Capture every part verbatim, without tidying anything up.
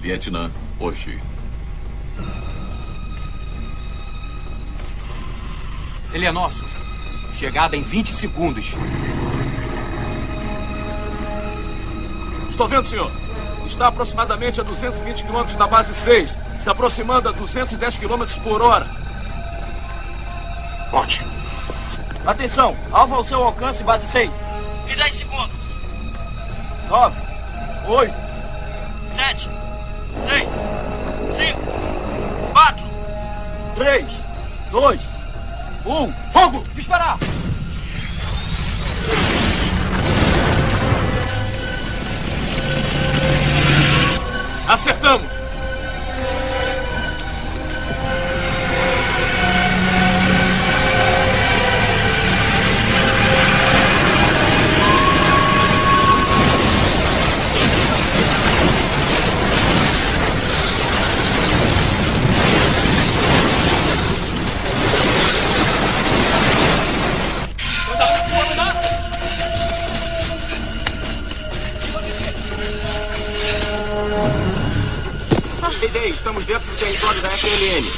Vietnã, hoje. Ele é nosso. Chegada em vinte segundos. Estou vendo, senhor. Está aproximadamente a duzentos e vinte quilômetros da base seis, se aproximando a duzentos e dez quilômetros por hora. Forte. Atenção, alvo ao seu alcance, base seis. E dez segundos. nove, oito, sete, seis, cinco, quatro, três, dois, um, fogo! Disparar! Acertamos! Estamos dentro do território da F L N.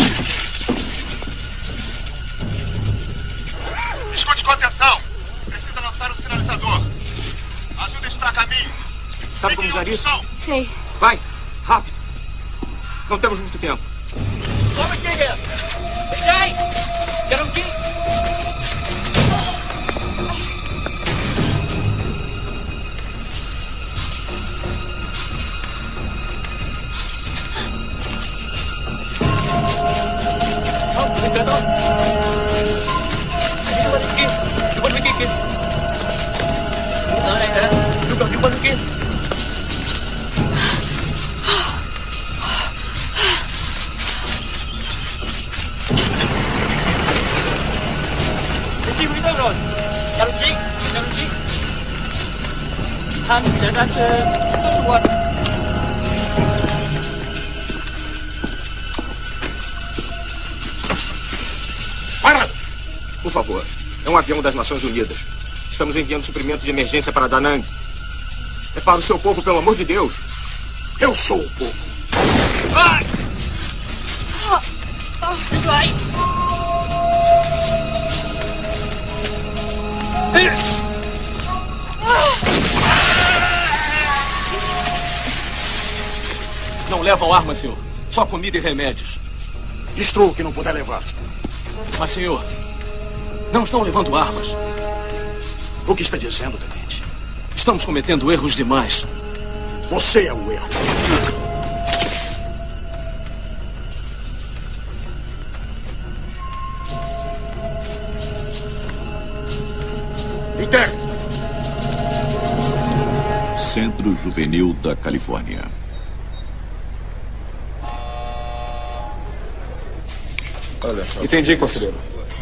Escute com atenção. Precisa lançar o sinalizador. Ajuda está a caminho. Sabe como usar isso? Sei. Vai, rápido. Não temos muito tempo. Toma aqui, guerra. Sai! Garantir! Para! Por favor, é um avião das Nações Unidas. Estamos enviando suprimentos de emergência para Da Nang. É para o seu povo, pelo amor de Deus. Eu sou o povo. Vai! Vai! Não levam armas, senhor. Só comida e remédios. Destrua o que não puder levar. Mas, senhor, não estão levando armas. O que está dizendo, tenente? Estamos cometendo erros demais. Você é o erro. Inter! Centro Juvenil da Califórnia. Olha só. Entendi, conselheiro.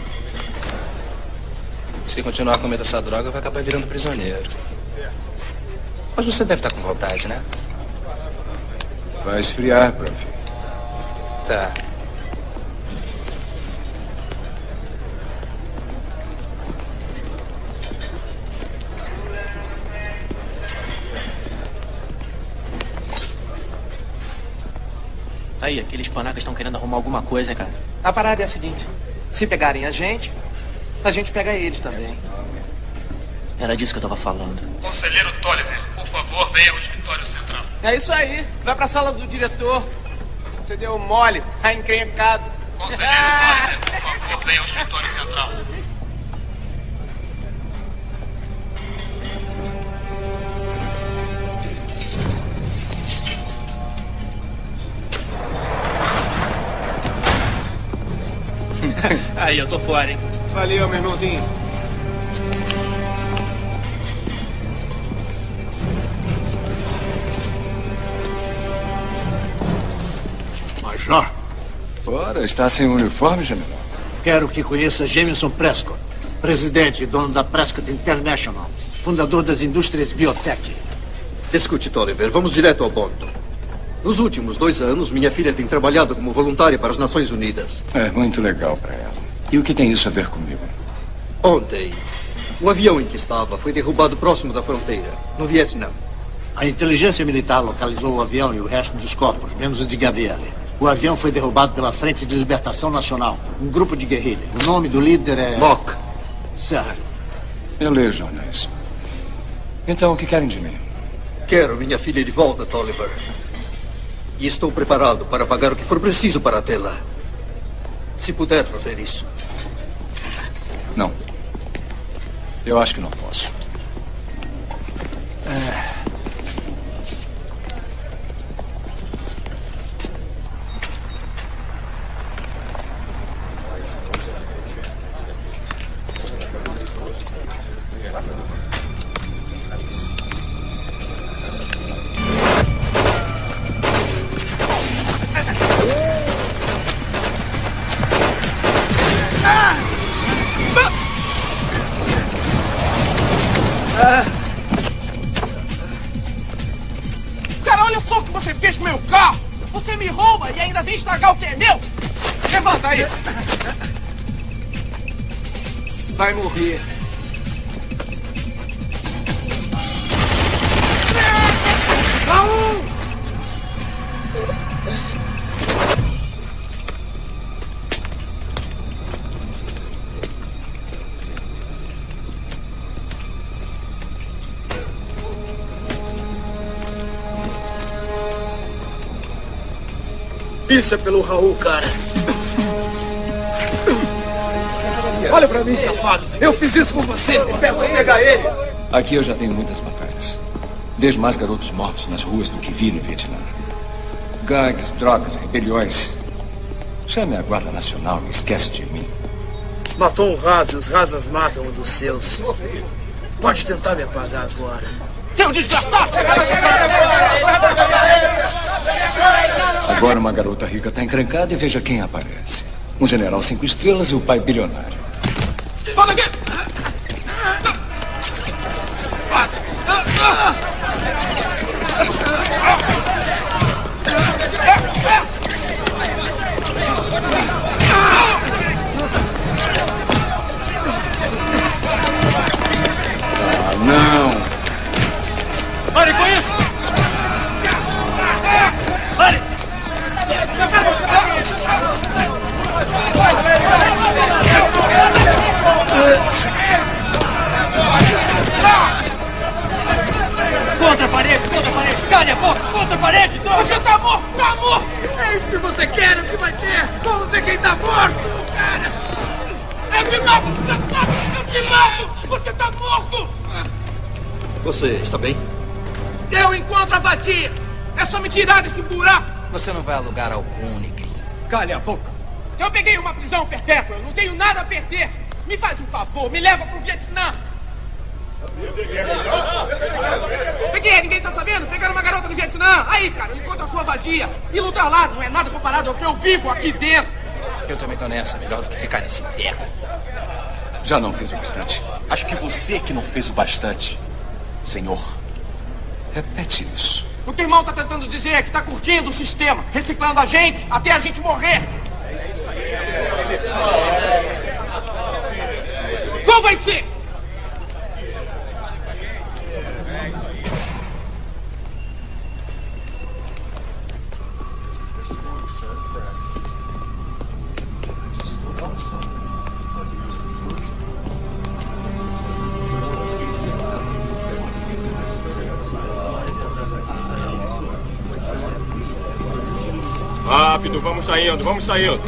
Se continuar comendo essa droga, vai acabar virando prisioneiro. Mas você deve estar com vontade, né? Vai esfriar, prof. Tá. Aí, aqueles panacas estão querendo arrumar alguma coisa, cara. A parada é a seguinte: se pegarem a gente, a gente pega eles também. Era disso que eu tava falando. Conselheiro Tolliver, por favor, venha ao escritório central. É isso aí. Vai pra sala do diretor. Você deu mole. Tá encrencado. Conselheiro Tolliver, por favor, venha ao escritório central. Aí, eu tô fora, hein? Valeu, meu irmãozinho. Major. Ora, está sem uniforme, general? Quero que conheça Jameson Prescott, presidente e dono da Prescott International, fundador das indústrias biotech. Escute, Tolliver, vamos direto ao ponto. Nos últimos dois anos, minha filha tem trabalhado como voluntária para as Nações Unidas. É muito legal para ela. E o que tem isso a ver comigo? Ontem, o avião em que estava foi derrubado próximo da fronteira, no Vietnã. A inteligência militar localizou o avião e o resto dos corpos, menos o de Gabriele. O avião foi derrubado pela Frente de Libertação Nacional, um grupo de guerrilha. O nome do líder é... Mock. Certo. Eu leio jornais. Então, o que querem de mim? Quero minha filha de volta, Tolliver. E estou preparado para pagar o que for preciso para tê-la. Se puder fazer isso. Não. Eu acho que não posso. É... Cara, olha só o que você fez com meu carro! Você me rouba e ainda vem estragar o que é meu! Levanta aí! Vai morrer. Raul! Isso é pelo Raul, cara. Olha pra mim, safado! Eu fiz isso com você! Eu vou pegar ele! Aqui eu já tenho muitas batalhas. Vejo mais garotos mortos nas ruas do que vi no Vietnã. Gangues, drogas, rebeliões. Chame a Guarda Nacional e esquece de mim. Matou um raso e os rasas matam um dos seus. Pode tentar me apagar agora. Seu desgraçado! Agora uma garota rica está encrencada e veja quem aparece. Um general cinco estrelas e o pai bilionário. Volta aqui! Ah, não! Pare com isso! Pare! Contra a parede, contra a parede! Calha a boca! Contra a parede! Você tá morto! Tá morto! É isso que você quer, o que vai ter! Vamos ver quem tá morto, cara! Eu te mato, desgraçado! Eu te mato! Você tá morto! Você está bem? Eu encontro a vadia! É só me tirar desse buraco! Você não vai a lugar algum, negrinho. Calha a boca! Eu peguei uma prisão perpétua, eu não tenho nada a perder! Me faz um favor, me leva pro Vietnã! Peguei, ninguém tá sabendo? Pegaram uma garota no Vietnã! Aí, cara, eu encontro a sua vadia! E lutar lá não é nada comparado ao que eu vivo aqui dentro! Eu também tô nessa, melhor do que ficar nesse inferno. Já não fiz o bastante. Acho que você que não fez o bastante, senhor. Repete isso. O que o irmão tá tentando dizer é que tá curtindo o sistema, reciclando a gente até a gente morrer. Qual vai ser? Rápido, vamos saindo, vamos saindo.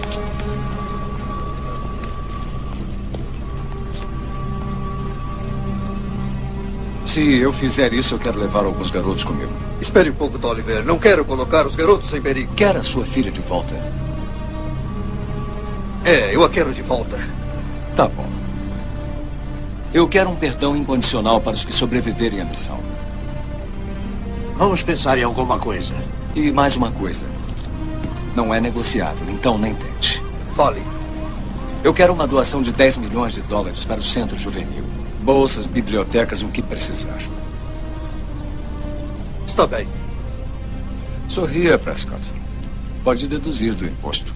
Se eu fizer isso, eu quero levar alguns garotos comigo. Espere um pouco, Tolliver. Não quero colocar os garotos em perigo. Quer a sua filha de volta? É, eu a quero de volta. Tá bom. Eu quero um perdão incondicional para os que sobreviverem à missão. Vamos pensar em alguma coisa. E mais uma coisa. Não é negociável, então nem tente. Fale. Eu quero uma doação de dez milhões de dólares para o centro juvenil. Bolsas, bibliotecas, o que precisar. Está bem. Sorria, Prescott. Pode deduzir do imposto.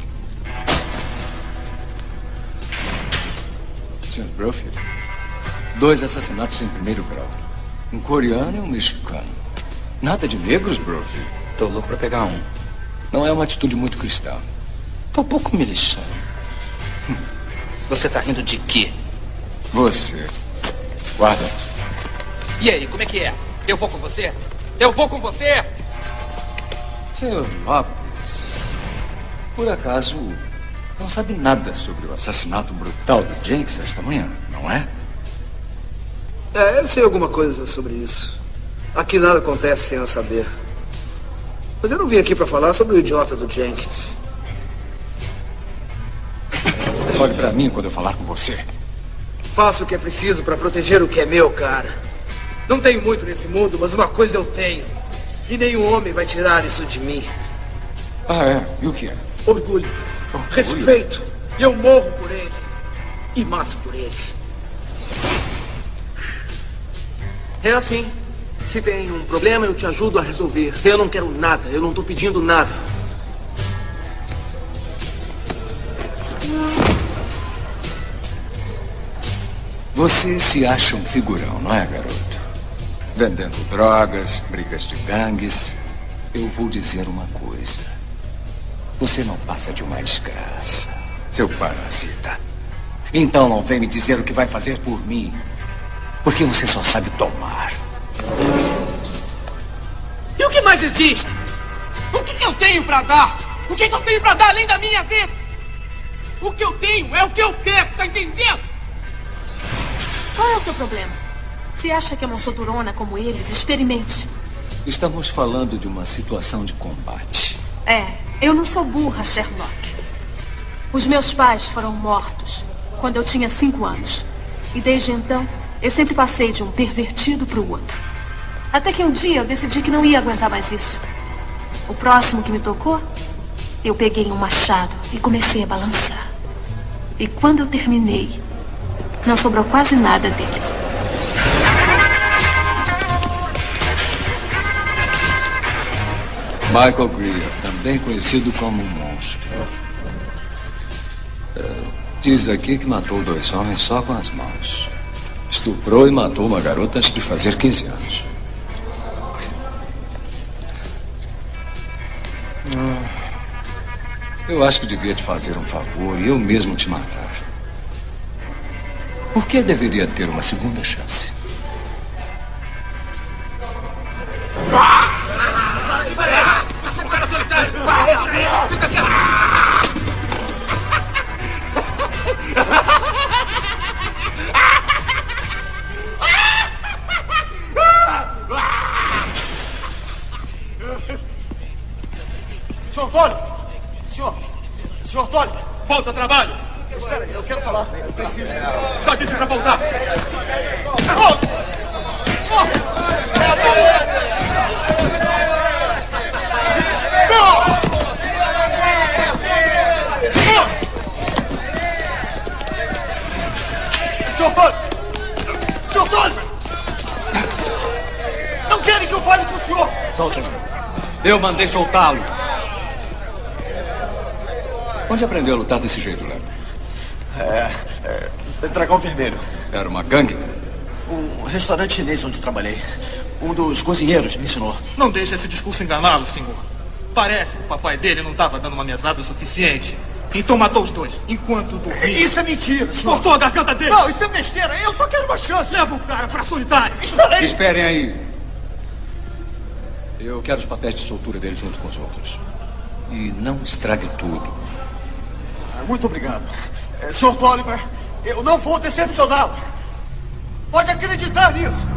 senhor Bruffield. Dois assassinatos em primeiro grau. Um coreano e um mexicano. Nada de negros, Brophy? Tô louco pra pegar um. Não é uma atitude muito cristã. Tô um pouco me lixando. Hum. Você tá rindo de quê? Você. Guarda. E aí, como é que é? Eu vou com você? Eu vou com você? Senhor Lopes, por acaso não sabe nada sobre o assassinato brutal do Jenks esta manhã, não é? É, eu sei alguma coisa sobre isso. Aqui nada acontece sem eu saber. Mas eu não vim aqui pra falar sobre o idiota do Jenkins. Olhe pra mim quando eu falar com você. Faço o que é preciso pra proteger o que é meu, cara. Não tenho muito nesse mundo, mas uma coisa eu tenho. E nenhum homem vai tirar isso de mim. Ah, é? E o que é? Orgulho. Orgulho. Respeito. E eu morro por ele. E mato por ele. É assim. Se tem um problema, eu te ajudo a resolver. Eu não quero nada. Eu não tô pedindo nada. Você se acha um figurão, não é, garoto? Vendendo drogas, brigas de gangues. Eu vou dizer uma coisa. Você não passa de uma desgraça, seu parasita. Então não vem me dizer o que vai fazer por mim. Porque você só sabe tomar. E o que mais existe? O que eu tenho pra dar? O que eu tenho pra dar além da minha vida? O que eu tenho é o que eu quero, tá entendendo? Qual é o seu problema? Se acha que é uma soturona como eles, experimente. Estamos falando de uma situação de combate. É, eu não sou burra, Sherlock. Os meus pais foram mortos quando eu tinha cinco anos. E desde então, eu sempre passei de um pervertido para o outro. Até que um dia eu decidi que não ia aguentar mais isso. O próximo que me tocou, eu peguei um machado e comecei a balançar. E quando eu terminei, não sobrou quase nada dele. Michael Greer, também conhecido como um monstro. Uh, diz aqui que matou dois homens só com as mãos. Estuprou e matou uma garota antes de fazer quinze anos. Uh, eu acho que devia te fazer um favor e eu mesmo te matar. Por que deveria ter uma segunda chance? Senhor Tolly! Senhor! Senhor Tolly! Volta ao trabalho! Espera aí, eu quero falar. Eu preciso. Só disse pra voltar! Volta! Senhor Tolly! Senhor Tolly! Não querem que eu fale com o senhor! Solta-me. Eu mandei soltá-lo. Onde aprendeu a lutar desse jeito, Léo? É, é... Dragão Vermelho. Era uma gangue? Um restaurante chinês onde trabalhei. Um dos cozinheiros me ensinou. Não deixe esse discurso enganá-lo, senhor. Parece que o papai dele não estava dando uma mesada suficiente. Então matou os dois, enquanto dormia. Isso é mentira, senhor. Cortou a garganta dele. Não, isso é besteira. Eu só quero uma chance. Leva o cara pra solitário. Espera aí. Esperem aí. Eu quero os papéis de soltura dele junto com os outros. E não estrague tudo. Muito obrigado. É, senhor Tolliver, eu não vou decepcioná-lo. Pode acreditar nisso.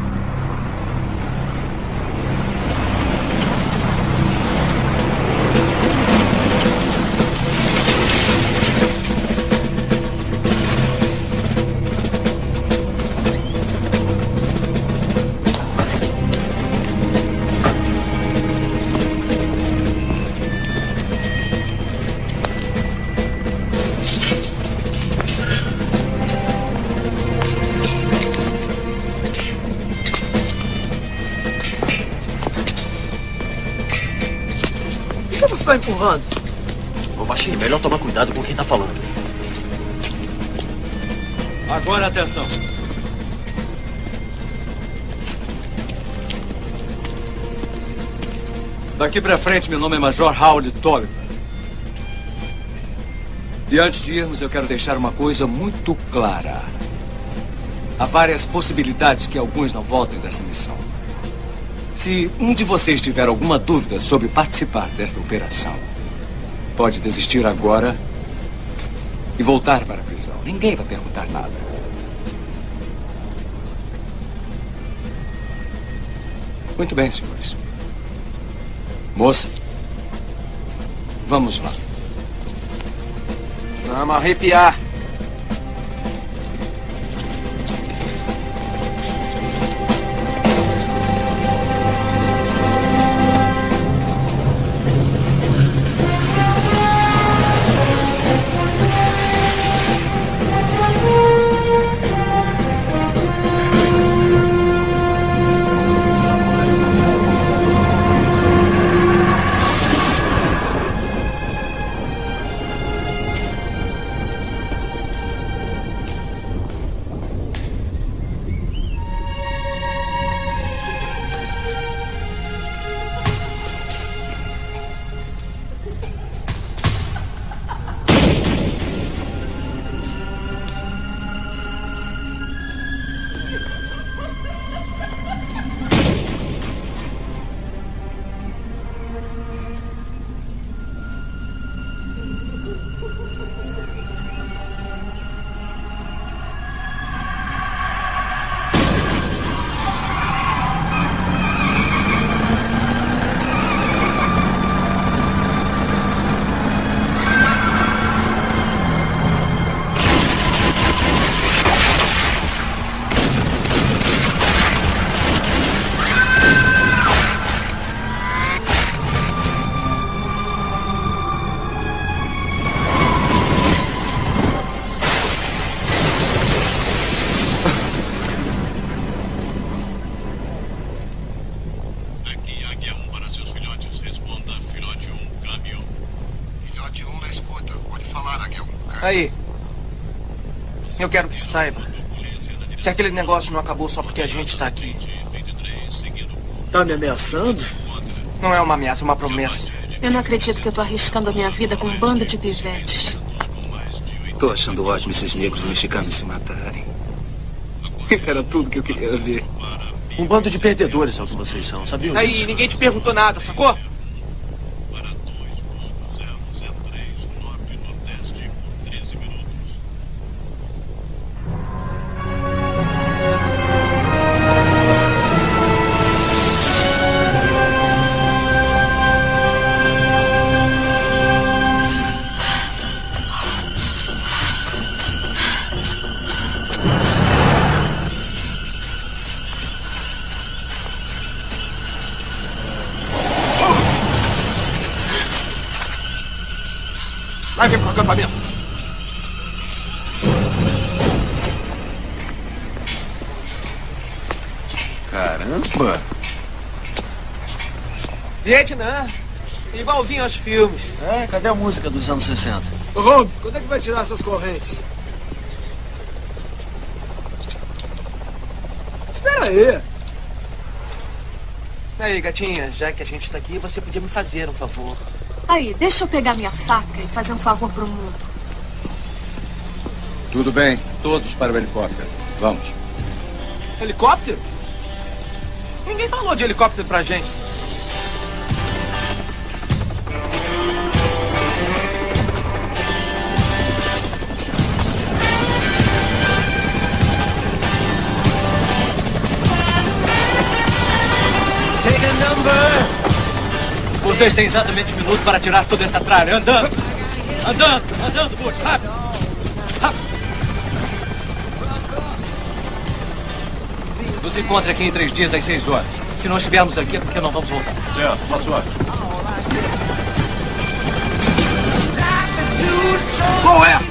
Está empurrando. Ô, baixinho, melhor tomar cuidado com quem tá falando. Agora atenção. Daqui pra frente, meu nome é Major Howard Tolliver. E antes de irmos, eu quero deixar uma coisa muito clara. Há várias possibilidades que alguns não voltem desta missão. Se um de vocês tiver alguma dúvida sobre participar desta operação, pode desistir agora e voltar para a prisão. Ninguém vai perguntar nada. Muito bem, senhores. Moça, vamos lá. Vamos arrepiar. Aí, eu quero que saiba que aquele negócio não acabou só porque a gente tá aqui. Tá me ameaçando? Não é uma ameaça, é uma promessa. Eu não acredito que eu tô arriscando a minha vida com um bando de pivetes. Tô achando ótimo esses negros mexicanos se matarem. Era tudo que eu queria ver. Um bando de perdedores é o que vocês são, sabia? Aí, disso? ninguém te perguntou nada, sacou? Vai vir pro acampamento. Caramba! Vietnã, igualzinho aos filmes. É, cadê a música dos anos sessenta? Ô, Holmes, quando é que vai tirar essas correntes? Espera aí. Aí, gatinha, já que a gente tá aqui, você podia me fazer um favor. Aí, deixa eu pegar minha faca e fazer um favor pro mundo. Tudo bem. Todos para o helicóptero. Vamos. Helicóptero? Ninguém falou de helicóptero pra gente. Take a number! Vocês têm exatamente um minuto para tirar toda essa tralha. Andando! Andando! Andando, Butch! Rápido! Rápido! Nos encontre aqui em três dias às seis horas. Se não estivermos aqui é porque não vamos voltar. Certo, posso ir. Qual é?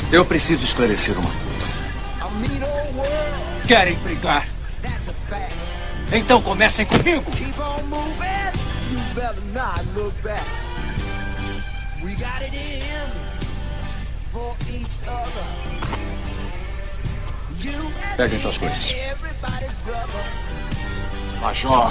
Eu preciso esclarecer uma coisa. Querem brigar? Então comecem comigo. Peguem suas coisas. Major.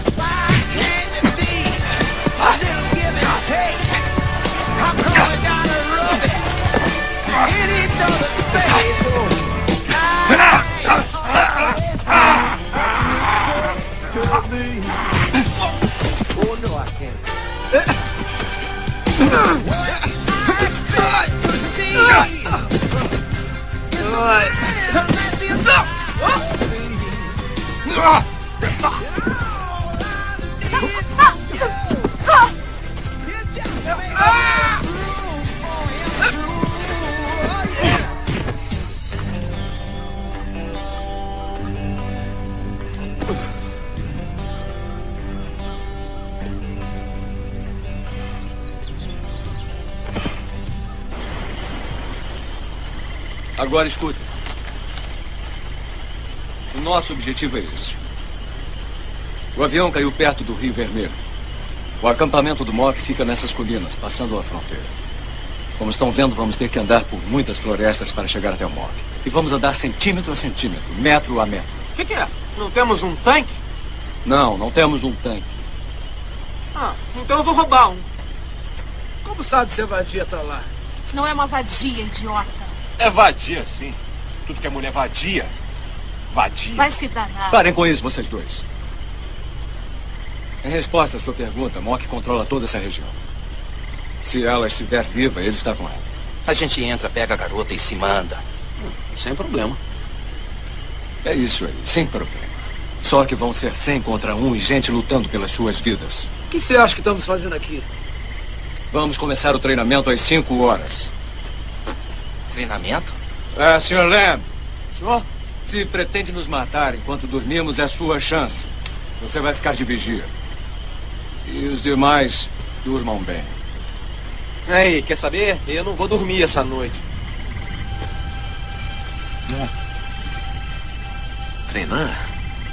Agora escuta. O nosso objetivo é esse. O avião caiu perto do Rio Vermelho. O acampamento do M O C fica nessas colinas, passando a fronteira. Como estão vendo, vamos ter que andar por muitas florestas para chegar até o M O C. E vamos andar centímetro a centímetro, metro a metro. O que, que é? Não temos um tanque? Não, não temos um tanque. Ah, então eu vou roubar um. Como sabe se a vadia tá lá? Não é uma vadia, idiota. É vadia, sim. Tudo que é mulher vadia. Vadia. Vai se danar. Parem com isso, vocês dois. Em resposta à sua pergunta, M O C controla toda essa região. Se ela estiver viva, ele está com ela. A gente entra, pega a garota e se manda. Sem problema. É isso aí, sem problema. Só que vão ser cem contra um e gente lutando pelas suas vidas. O que você acha que estamos fazendo aqui? Vamos começar o treinamento às cinco horas. Treinamento? É, senhor Lamb. Senhor? Se pretende nos matar enquanto dormimos, é sua chance. Você vai ficar de vigia. E os demais, durmam bem. Aí, quer saber? Eu não vou dormir essa noite. É. Treinar?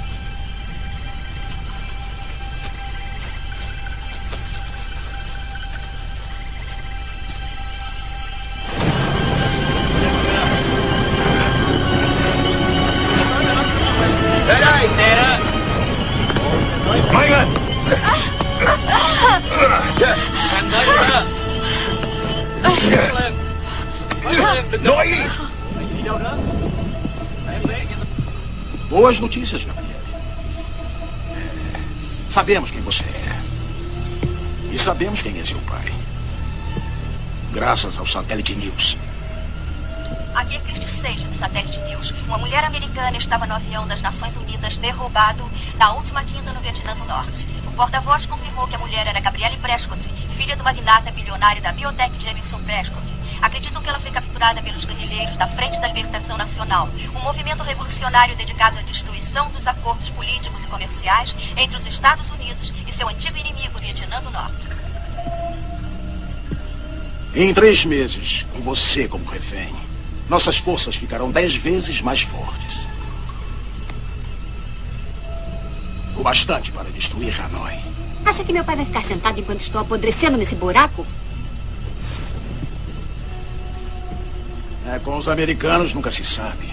Boas notícias, Gabriel. Sabemos quem você é. E sabemos quem é seu pai. Graças ao Satélite News. Aqui é Christie Sage, do Satélite News. Uma mulher americana estava no avião das Nações Unidas derrubado na última quinta no Vietnã do Norte. O porta-voz confirmou que a mulher era Gabrielle Prescott, filha do magnata bilionário da biotech Jamison Prescott. Acreditam que ela foi capturada pelos guerrilheiros da Frente da Libertação Nacional, um movimento revolucionário dedicado à destruição dos acordos políticos e comerciais entre os Estados Unidos e seu antigo inimigo, Vietnã do Norte. Em três meses, com você como refém, nossas forças ficarão dez vezes mais fortes. O bastante para destruir Hanoi. Acha que meu pai vai ficar sentado enquanto estou apodrecendo nesse buraco? É, com os americanos nunca se sabe.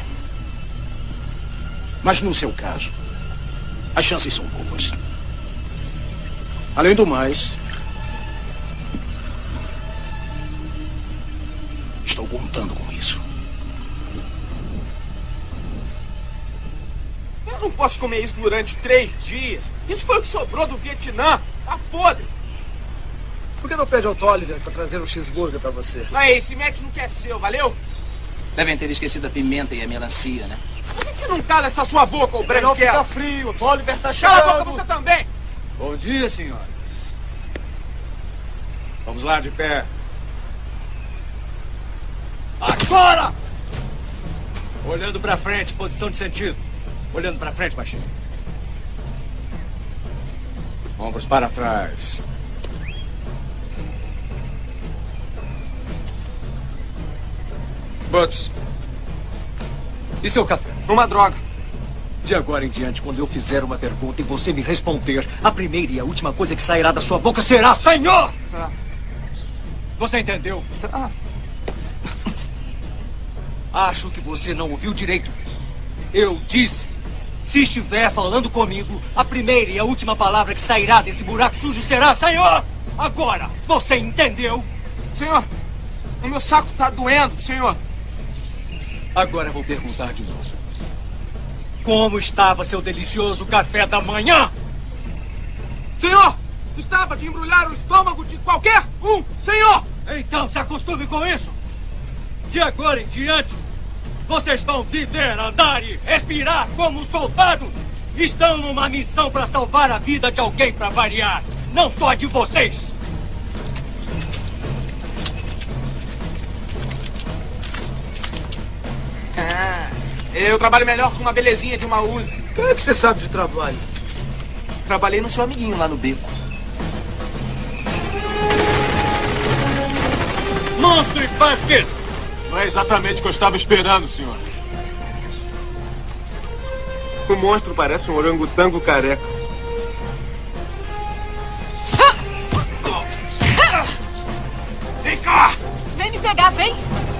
Mas no seu caso, as chances são boas. Além do mais, estou contando com isso. Eu não posso comer isso durante três dias. Isso foi o que sobrou do Vietnã. Tá podre. Por que não pede ao Tolliver para trazer um cheeseburger para você? Aí, esse Mac não quer seu, valeu? Devem ter esquecido a pimenta e a melancia, né? Por que você não cala essa sua boca, ô Breno? Não fica frio, o Tolliver tá chegando. Cala a boca você também. Bom dia, senhoras. Vamos lá, de pé. Agora! Olhando pra frente, posição de sentido. Olhando pra frente, baixinho. Ombros para trás. Butts. E seu café? Uma droga. De agora em diante, quando eu fizer uma pergunta e você me responder, a primeira e a última coisa que sairá da sua boca será Senhor! Tá. Você entendeu? Tá. Acho que você não ouviu direito. Eu disse, se estiver falando comigo, a primeira e a última palavra que sairá desse buraco sujo será Senhor! Agora, você entendeu? Senhor, o meu saco tá doendo, senhor. Agora vou perguntar de novo. Como estava seu delicioso café da manhã? Senhor, estava de embrulhar o estômago de qualquer um, senhor! Então se acostume com isso. De agora em diante, vocês vão viver, andar e respirar como soldados. Estão numa missão para salvar a vida de alguém para variar. Não só de vocês. Ah, eu trabalho melhor com uma belezinha de uma Uzi. O que é que você sabe de trabalho? Trabalhei no seu amiguinho lá no beco. Monstro e Vasquez! Não é exatamente o que eu estava esperando, senhor. O monstro parece um orangotango careca. Vem cá! Vem me pegar, vem!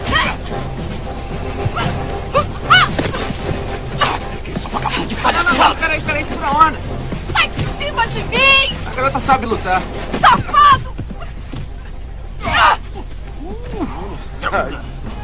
Não, não, não, peraí, peraí, segura a onda. Sai de cima de mim! A garota sabe lutar. Safado! Ai.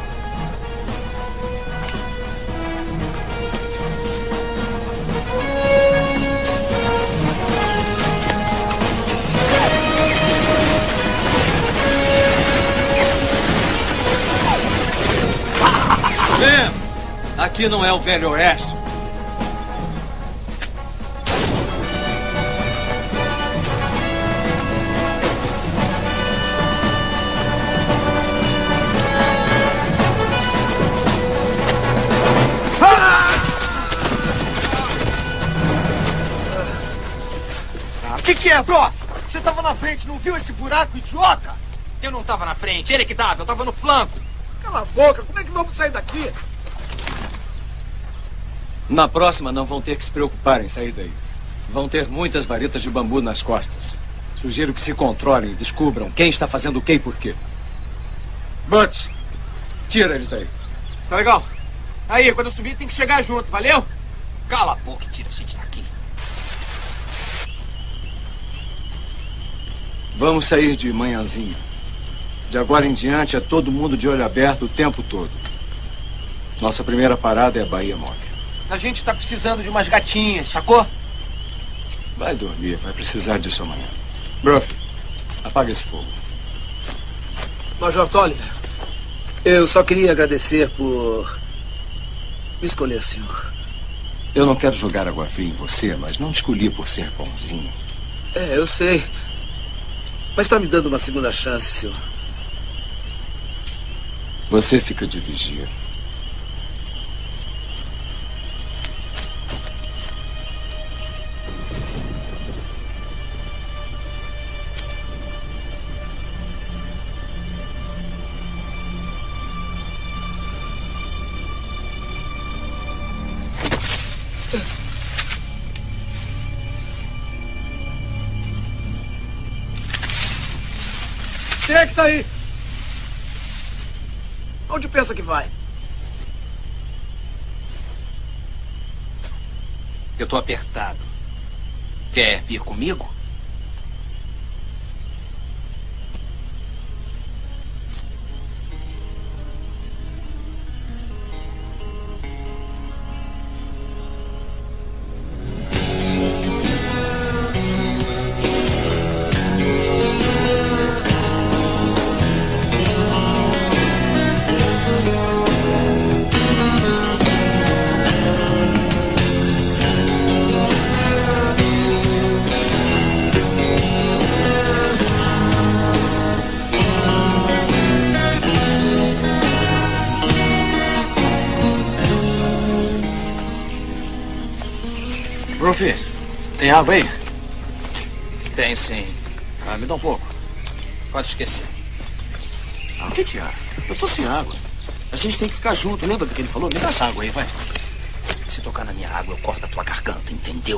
Vem! Aqui não é o Velho Oeste. O que, que é, bro? Você tava na frente, não viu esse buraco, idiota? Eu não tava na frente, ele que tava, eu tava no flanco. Cala a boca, como é que vamos sair daqui? Na próxima não vão ter que se preocupar em sair daí. Vão ter muitas varetas de bambu nas costas. Sugiro que se controlem e descubram quem está fazendo o que e por quê. Butts, tira eles daí. Tá legal. Aí, quando eu subir tem que chegar junto, valeu? Cala a boca e tira a gente daqui. Vamos sair de manhãzinha. De agora em diante é todo mundo de olho aberto o tempo todo. Nossa primeira parada é a Bahia Mock. A gente tá precisando de umas gatinhas, sacou? Vai dormir, vai precisar disso amanhã. Bruff, apaga esse fogo. Major Tolliver, eu só queria agradecer por me escolher, senhor. Eu não quero jogar água fria em você, mas não te escolhi por ser bonzinho. É, eu sei. Mas está me dando uma segunda chance, senhor. Você fica de vigia. Quem é que tá aí? Onde pensa que vai? Eu tô apertado. Quer vir comigo? Ruffy, tem água aí? Tem sim. Ah, me dá um pouco. Pode esquecer. Ah, o que que há? Eu tô sem água. A gente tem que ficar junto, lembra do que ele falou? Me dá essa água aí, vai. Se tocar na minha água, eu corto a tua garganta, entendeu?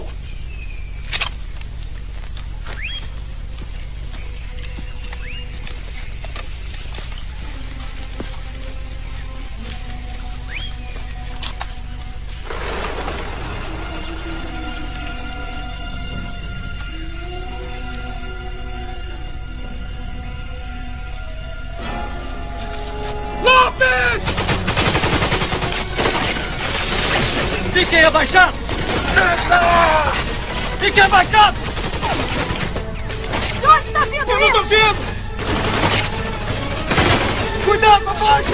Fiquem abaixados! Fiquem abaixados! De onde está vindo Eu isso? não tô vindo! Cuidado, abaixe!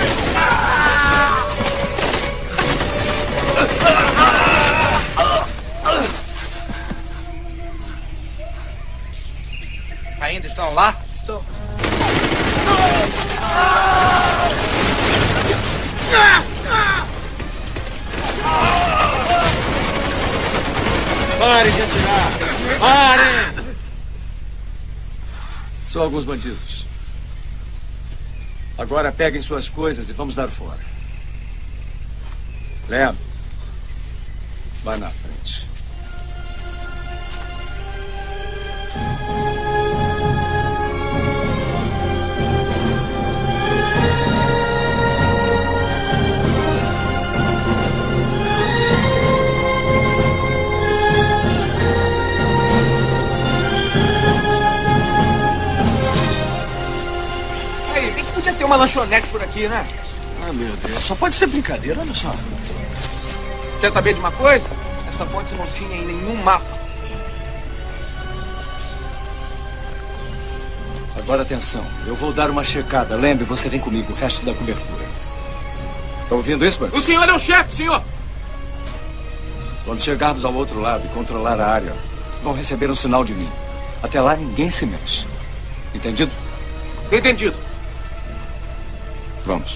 Ainda estão lá? Estão. Parem de atirar! Parem! São alguns bandidos. Agora peguem suas coisas e vamos dar fora. Lembra? Vai na frente. Podia ter uma lanchonete por aqui, né? Ah, meu Deus, só pode ser brincadeira, olha só. Quer saber de uma coisa? Essa ponte não tinha em nenhum mapa. Agora atenção, eu vou dar uma checada. Lembre, você vem comigo, o resto da cobertura. Tá ouvindo isso, Bugs? O senhor é o chefe, senhor! Quando chegarmos ao outro lado e controlar a área, vão receber um sinal de mim. Até lá, ninguém se mexe. Entendido? Entendido. Vamos.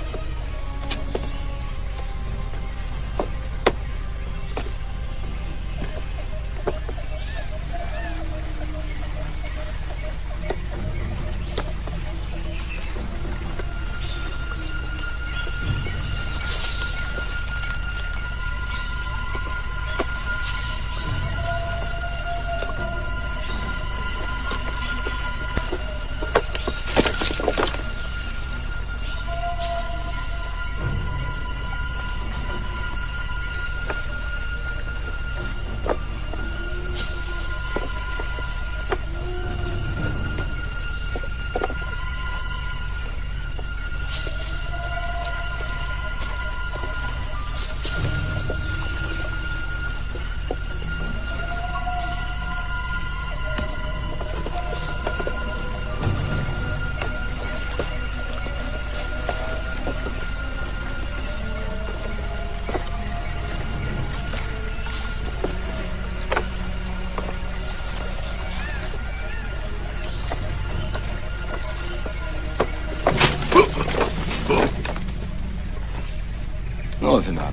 Não houve nada.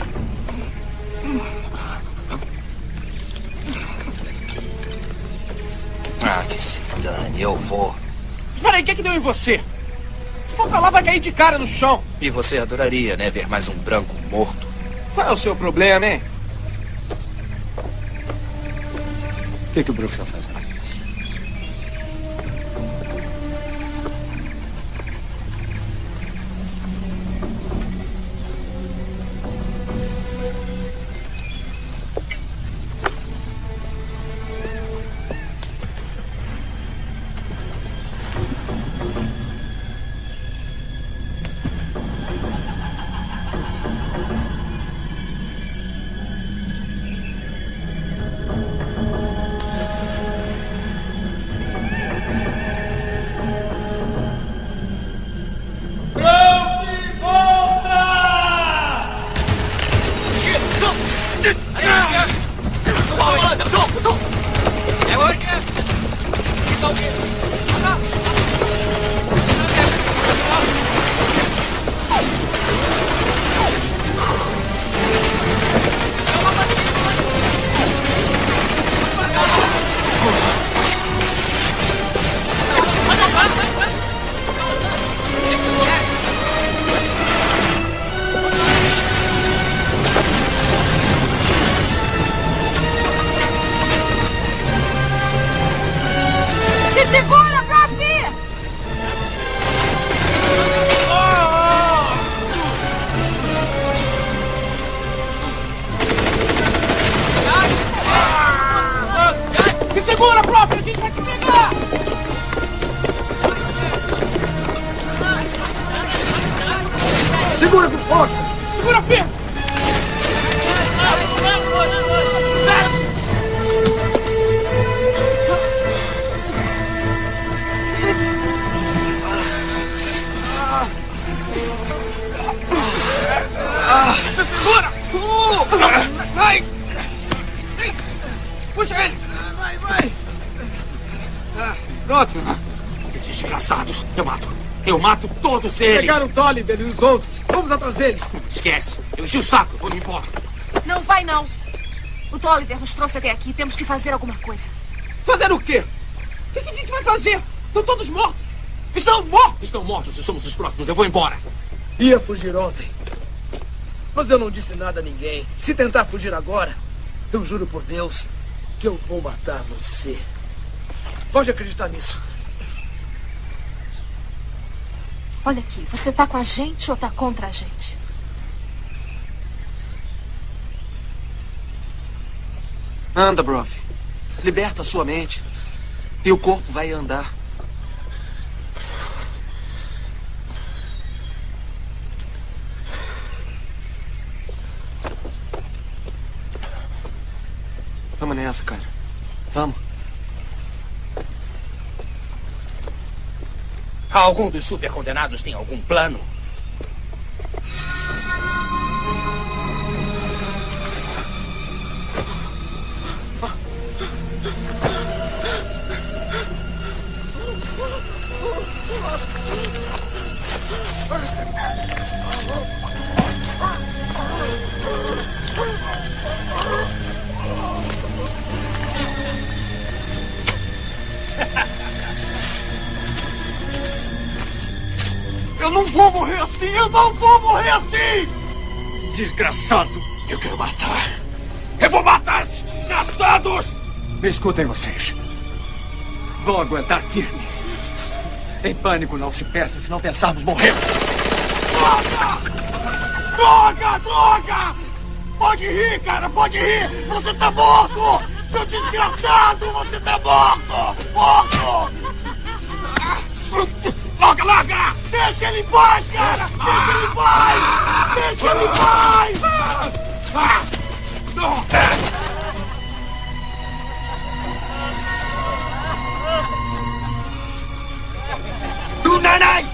Ah, que se dane, eu vou. Espera aí, o que é que deu em você? Se for pra lá, vai cair de cara no chão. E você adoraria, né, ver mais um branco morto? Qual é o seu problema, hein? O que, que o Brook está fazendo? Segura com força! Segura firme! Você segura! Uh! Vai! Puxa ele! Vai, vai! Ah, pronto. Esses desgraçados. Eu mato. Eu mato todos eles. Pegaram o Tolliver e os outros. Vamos atrás deles. Esquece. Eu enchi o saco. Vou me embora. Não vai, não. O Tolliver nos trouxe até aqui. Temos que fazer alguma coisa. Fazer o quê? O que, que a gente vai fazer? Estão todos mortos. Estão mortos. Estão mortos e somos os próximos. Eu vou embora. Ia fugir ontem. Mas eu não disse nada a ninguém. Se tentar fugir agora, eu juro por Deus que eu vou matar você. Pode acreditar nisso. Olha aqui, você tá com a gente ou tá contra a gente? Anda, Brof. Liberta a sua mente. E o corpo vai andar. Vamos nessa, cara. Vamos. Algum dos supercondenados tem algum plano? Eu não vou morrer assim! Eu não vou morrer assim! Desgraçado! Eu quero matar! Eu vou matar esses desgraçados! Me escutem vocês. Vão aguentar firme. Em pânico não se peça, se não pensarmos morrer. Droga! Droga! Droga! Pode rir, cara! Pode rir! Você tá morto! Seu desgraçado! Você tá morto! Morto! Larga, larga! Deixa ele em paz, cara! Deixa ele em paz! Deixa ele em paz! Do nanai!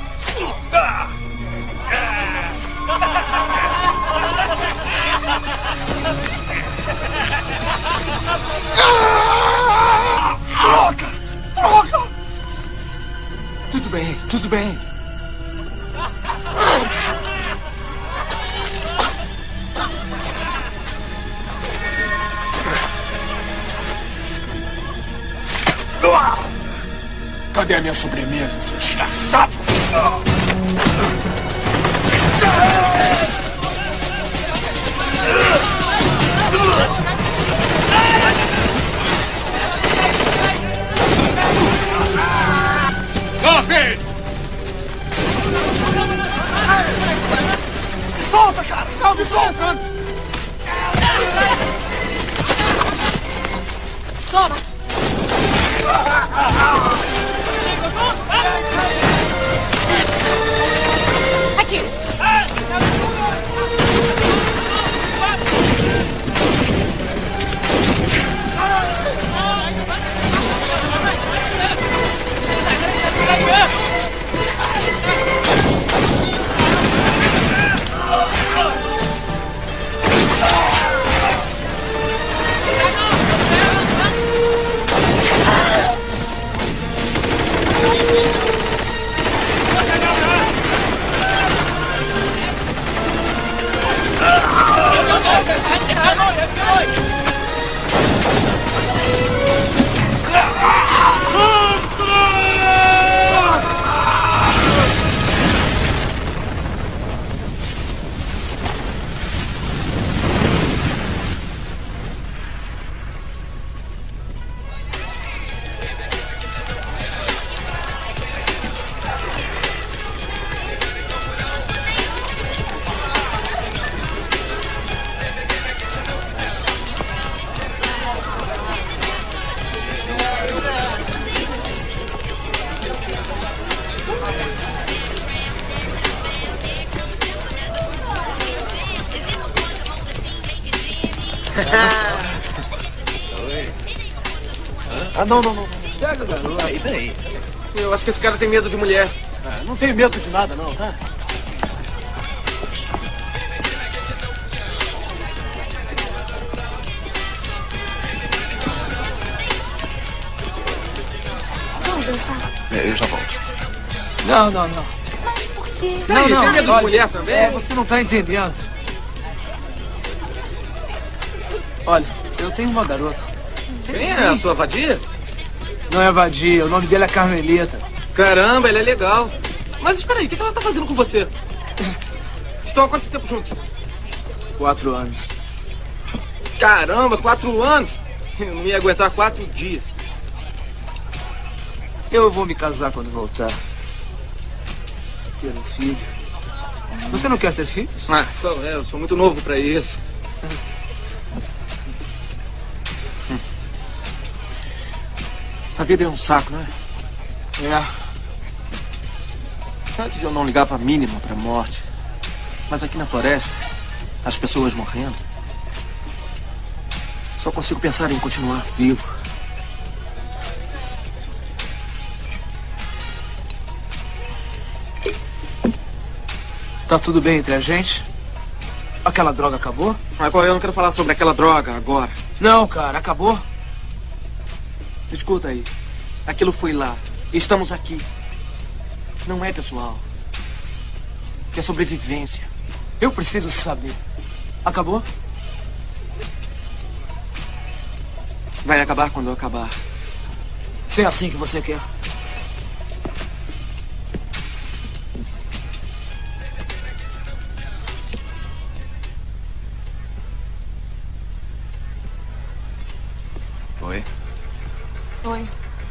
Droga! Droga! Tudo bem, tudo bem. Cadê a minha sobremesa, seu desgraçado? Golpes! Me solta, cara! Calma, me solta! Toma! Aqui! Ah, não, não, não. Pega, garoto. Peraí, peraí. Eu acho que esse cara tem medo de mulher. Ah, não tenho medo de nada, não, tá? Vamos dançar? É, eu já volto. Não, não, não. Mas por quê? Não, não. Tem medo de Olha, mulher também? É, Você não tá entendendo. Olha, eu tenho uma garota. Quem é a sua vadia? Não é vadia, o nome dele é Carmelita. Caramba, ele é legal. Mas espera aí, o que ela tá fazendo com você? Estão há quanto tempo juntos? Quatro anos. Caramba, quatro anos? Eu não ia aguentar quatro dias. Eu vou me casar quando voltar. Ter um filho. Você não quer ter filhos? Ah, qual é? Eu sou muito novo pra isso. A vida é um saco, né? É. Antes eu não ligava a mínima pra morte. Mas aqui na floresta, as pessoas morrendo, só consigo pensar em continuar vivo. Tá tudo bem entre a gente? Aquela droga acabou? Agora eu não quero falar sobre aquela droga agora. Não, cara, acabou. Escuta aí. Aquilo foi lá. Estamos aqui. Não é pessoal. É sobrevivência. Eu preciso saber. Acabou? Vai acabar quando eu acabar. Se é assim que você quer. Oi? Oi.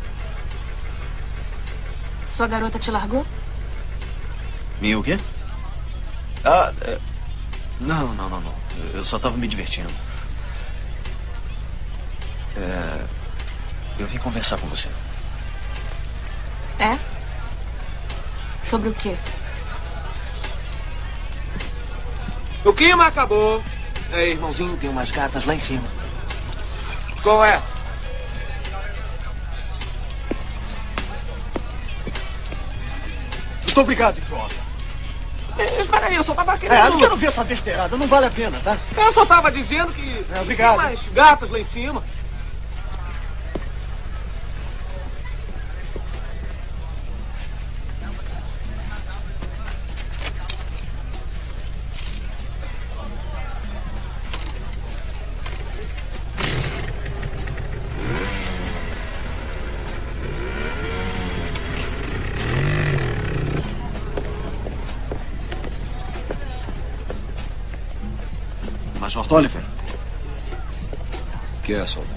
Sua garota te largou? Minha o quê? Ah, é... não, não, não, não. Eu só tava me divertindo. É... Eu vim conversar com você. É? Sobre o quê? O clima acabou. Ei, irmãozinho, tem umas gatas lá em cima. Qual é? Muito obrigado, idiota. É, espera aí, eu só tava querendo... É, eu não quero ver essa besteirada, não vale a pena, tá? Eu só tava dizendo que... É, obrigado. Tem umas gatas lá em cima. Major Tolliver. Que é, soldado?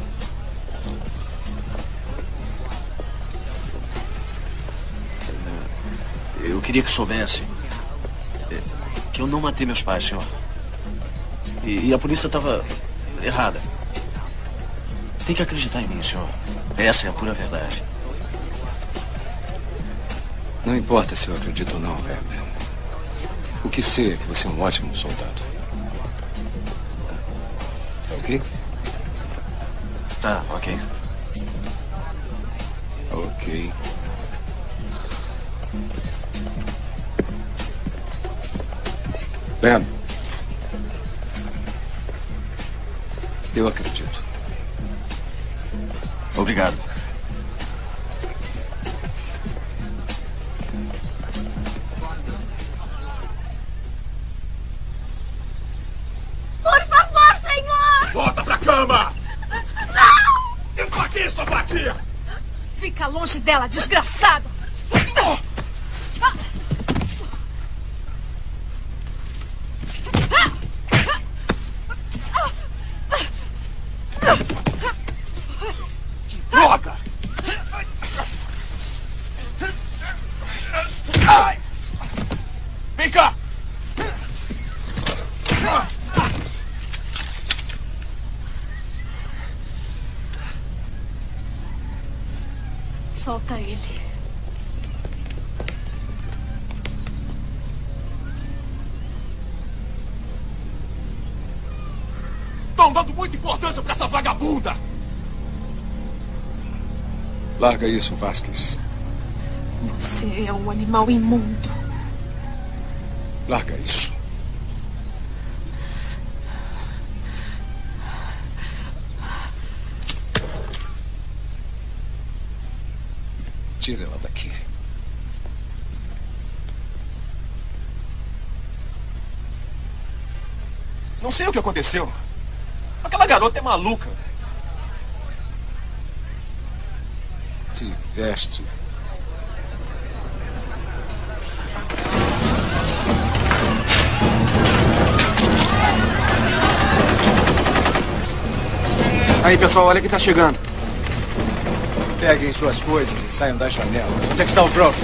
Eu queria que soubesse que eu não matei meus pais, senhor. E, e a polícia estava errada. Tem que acreditar em mim, senhor. Essa é a pura verdade. Não importa se eu acredito ou não, Weber. O que sei é que você é um ótimo soldado. Ok? Tá, ok. Ok. Leandro. Eu acredito. Obrigado. Por favor, senhor! Volta pra cama! Não! Eu tô aqui, sua vadia! Fica longe dela, desgraçado! Droga! Ai! Vem cá! Solta ele. estão dando muita importância pra essa vagabunda. Larga isso, Vasquez. Você é um animal imundo. Larga isso. Tira ela daqui. Não sei o que aconteceu. Aquela garota é maluca. Se veste. Aí, pessoal, olha quem tá chegando. Peguem suas coisas e saiam das janelas. Onde é que está o prof?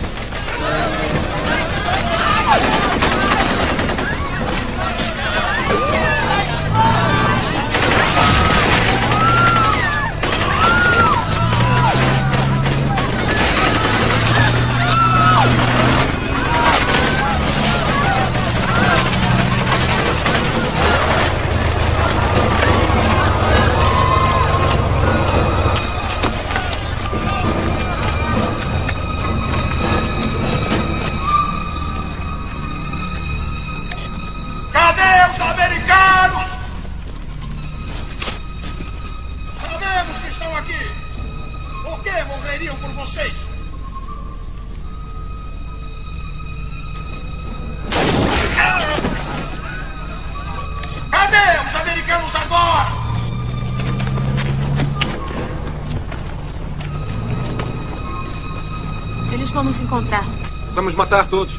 Eles vão nos encontrar. Vamos matar todos.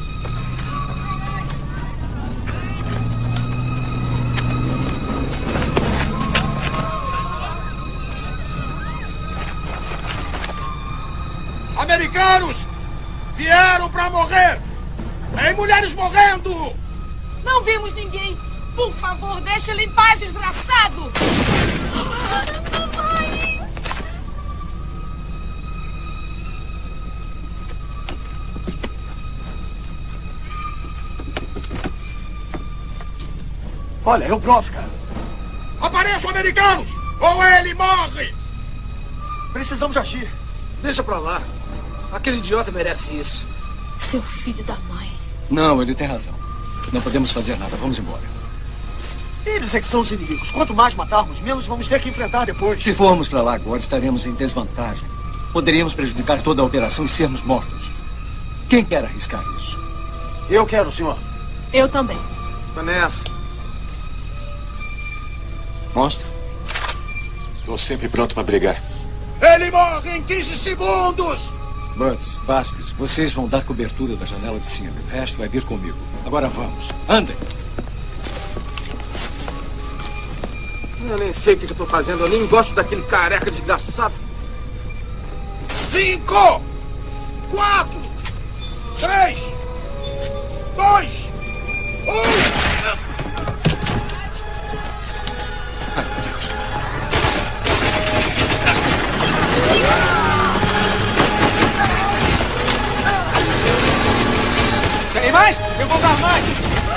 Americanos! Vieram pra morrer! Tem mulheres morrendo! Não vimos ninguém! Por favor, deixa ele em paz, desgraçado! Mamãe! Olha, é o prof, cara. Apareçam, americanos! Ou ele morre! Precisamos agir. Deixa pra lá. Aquele idiota merece isso. Seu filho da mãe. Não, ele tem razão. Não podemos fazer nada. Vamos embora. Eles é que são os inimigos. Quanto mais matarmos, menos vamos ter que enfrentar depois. Se formos para lá agora, estaremos em desvantagem. Poderíamos prejudicar toda a operação e sermos mortos. Quem quer arriscar isso? Eu quero, senhor. Eu também. Vanessa. Monstro. Estou sempre pronto para brigar. Ele morre em quinze segundos! Butts, Vasquez, vocês vão dar cobertura da janela de cima. O resto vai vir comigo. Agora vamos. Andem. Eu nem sei o que eu tô fazendo. Eu nem gosto daquele careca desgraçado. Cinco! Quatro! Três! Dois! Um! Tem mais? Eu vou dar mais!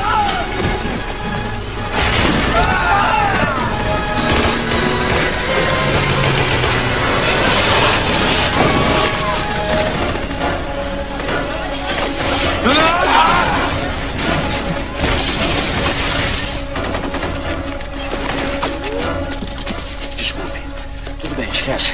Desculpe. Tudo bem, esquece.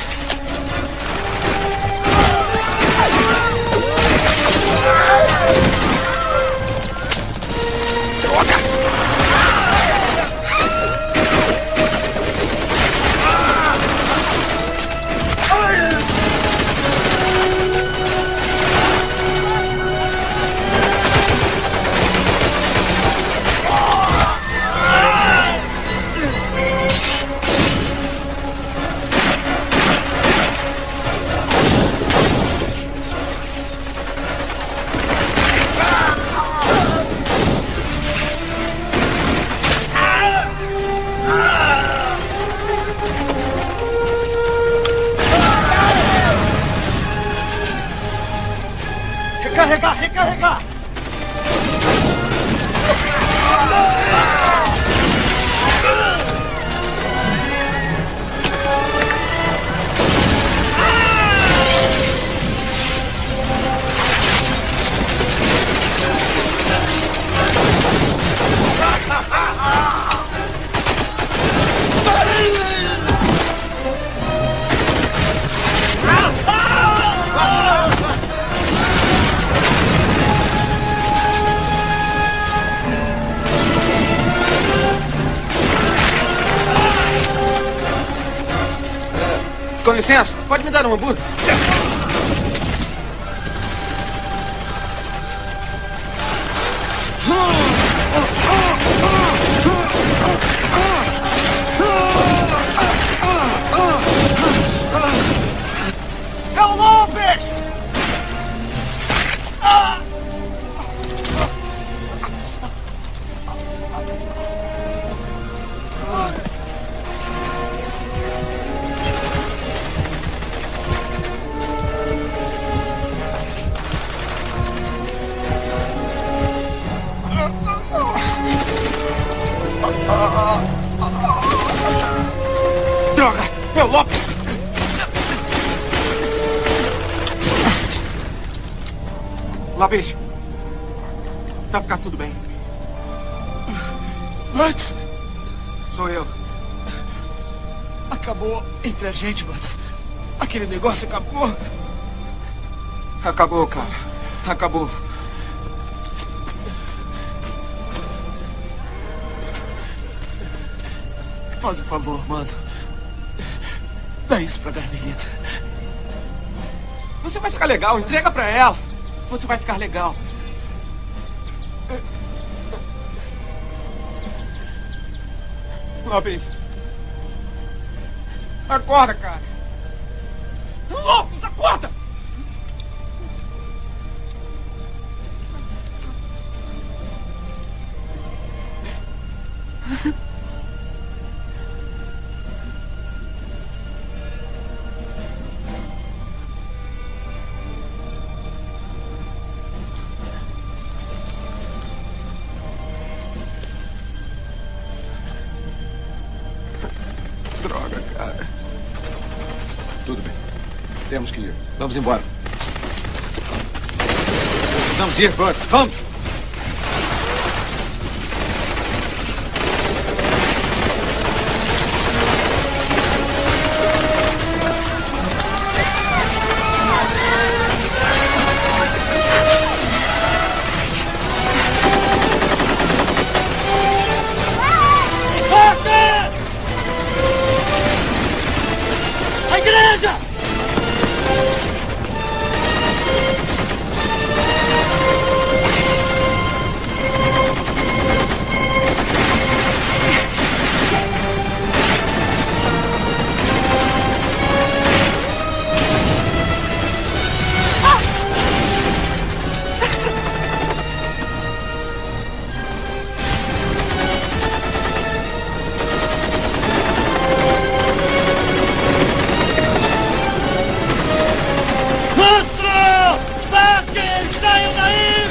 Com licença, pode me dar um hambúrguer? É o Lopes! Ah! Droga! É o Lopes! Lopes! Vai ficar tudo bem. Mutz! Sou eu. Acabou entre a gente, Mutz. Aquele negócio acabou. Acabou, cara. Acabou. Faz um favor, mano. Dá isso pra Carmelita. Você vai ficar legal. Entrega pra ela. Você vai ficar legal. Lopes. Acorda, cara. Lopes, acorda! Droga, cara. Tudo bem. Temos que ir. Vamos embora. Precisamos ir, Bugs. Vamos! A igreja! Monstro! Vasquez, saiam daí!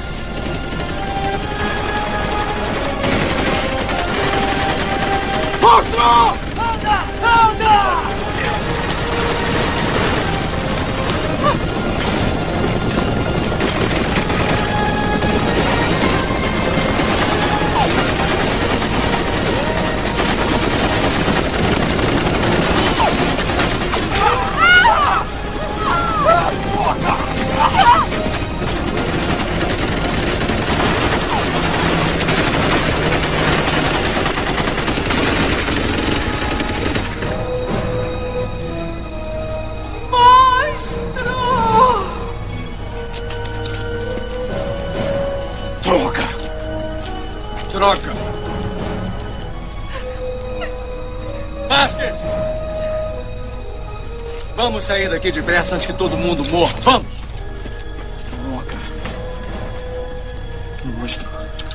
Monstro! Anda! Anda! Droga! Troca! Vasquez! Vamos sair daqui depressa antes que todo mundo morra. Vamos! Droga! Monstro!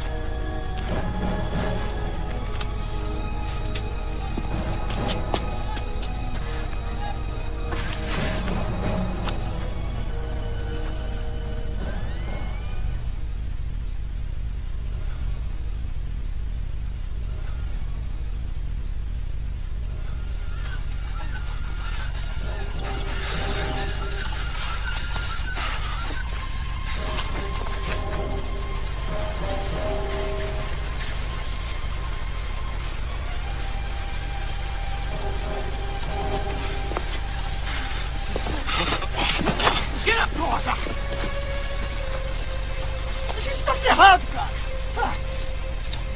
Que droga! A gente tá ferrado, cara!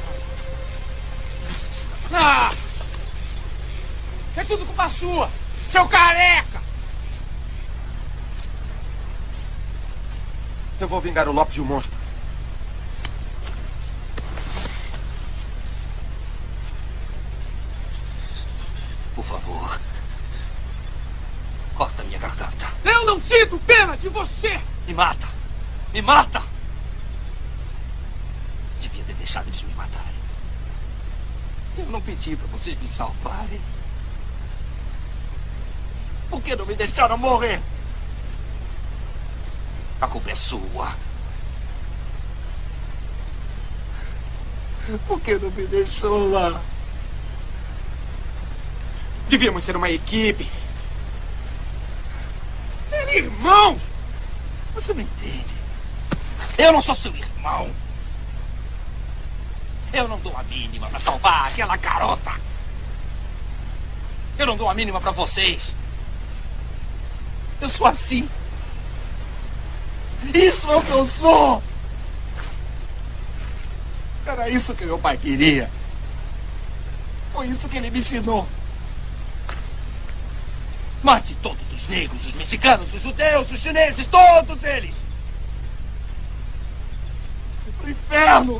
Ah! É tudo culpa sua! Seu careca! Eu vou vingar o Lopes e o monstro. Por favor. Corta minha garganta. Eu não sinto pena de você! Me mata! Me mata! Devia ter deixado eles me matarem. Eu não pedi para vocês me salvarem. Por que não me deixaram morrer? A culpa é sua. Por que não me deixou lá? Devíamos ser uma equipe. Ser irmãos! Você não entende. Eu não sou seu irmão. Eu não dou a mínima para salvar aquela garota. Eu não dou a mínima para vocês. Eu sou assim. Isso é o que eu sou. Era isso que meu pai queria. Foi isso que ele me ensinou. Mate todos os negros, os mexicanos, os judeus, os chineses, todos eles. Pro inferno.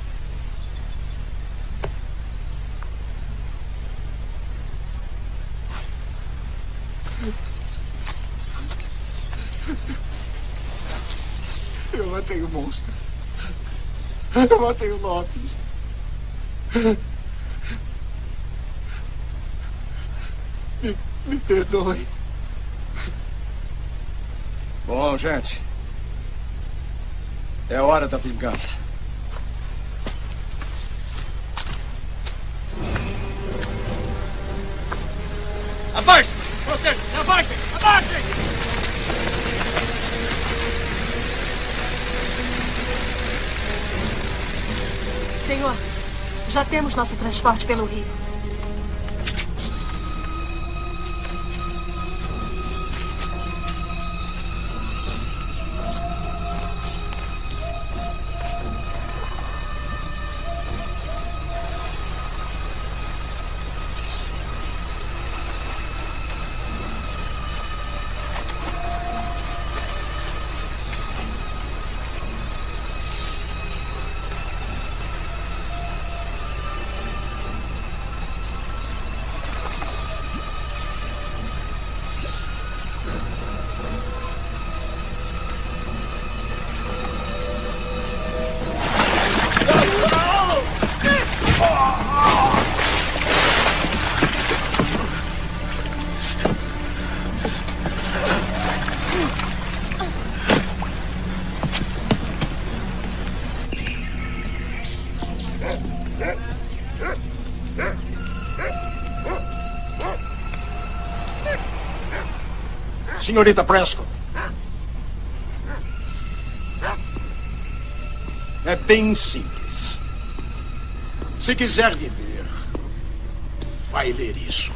Eu matei o monstro. Eu matei o Lopes. Me, me perdoe. Bom, gente. É hora da vingança. Abaixem! Protejam-se! Abaixem! Abaixem! Senhor, já temos nosso transporte pelo rio. Senhorita Prescott. É bem simples. Se quiser viver, vai ler isso.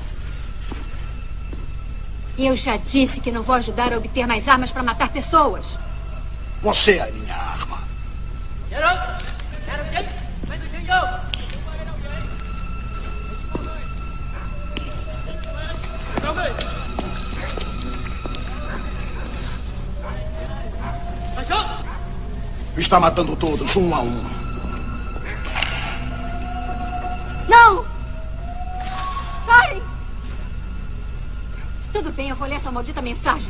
Eu já disse que não vou ajudar a obter mais armas para matar pessoas. Você é a minha arma. Está matando todos, um a um. Não! Parem! Tudo bem, eu vou ler sua maldita mensagem.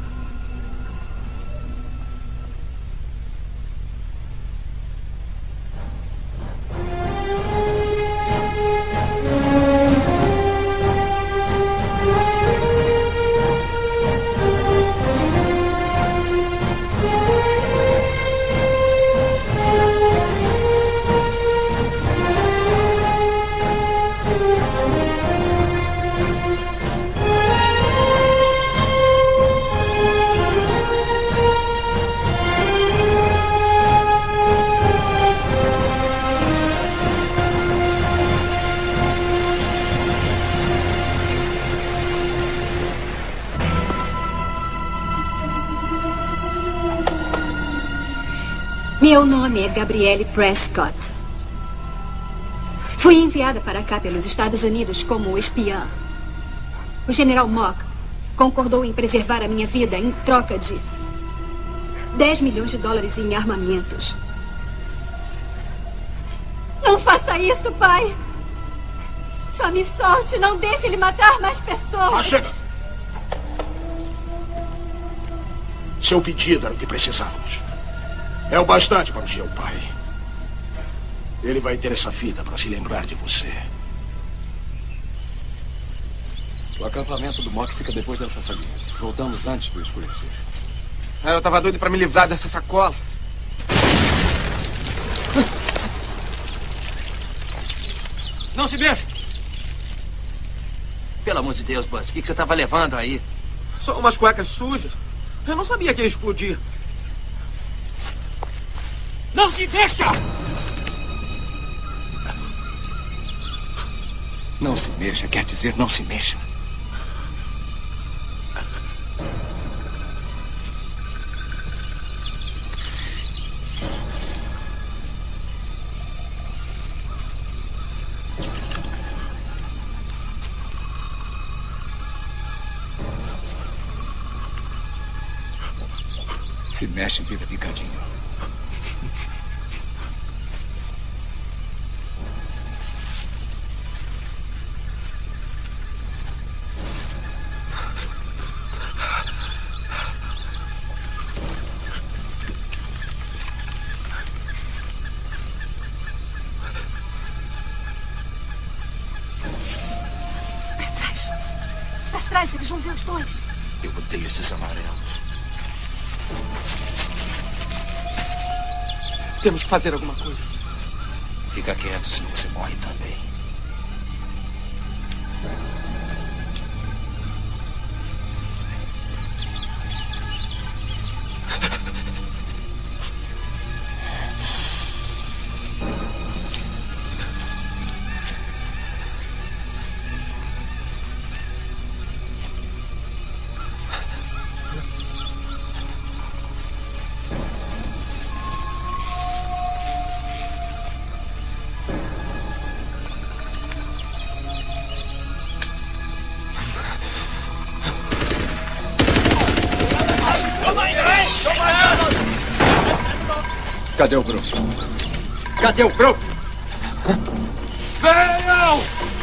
Meu nome é Gabrielle Prescott. Fui enviada para cá pelos Estados Unidos como espiã. O general Mock concordou em preservar a minha vida em troca de dez milhões de dólares em armamentos. Não faça isso, pai! Só me solte, não deixe ele matar mais pessoas! Ah, chega! Seu pedido era o que precisávamos. É o bastante para o seu pai. Ele vai ter essa fita para se lembrar de você. O acampamento do Mock fica depois dessas salinhas. Voltamos antes do escurecer. Ah, eu tava doido pra me livrar dessa sacola. Não se mexa! Pelo amor de Deus, Buzz, o que, que você estava levando aí? Só umas cuecas sujas. Eu não sabia que ia explodir. Não se mexa! Não se mexa, quer dizer não se mexa. Se mexe, vira picadinho. Pra trás. Pra trás, eles vão ver os dois. Eu odeio esses amarelos. Temos que fazer alguma coisa. Fica quieto, senão você morre também. Cadê o Prof? Cadê o Prof? Venham!